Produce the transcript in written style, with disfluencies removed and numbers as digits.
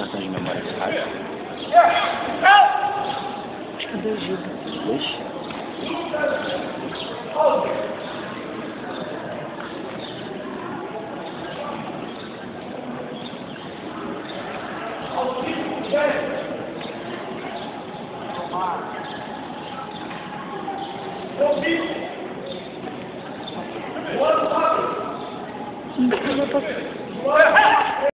cartão de memória Skype? Cadê o Gil? Dois? Não,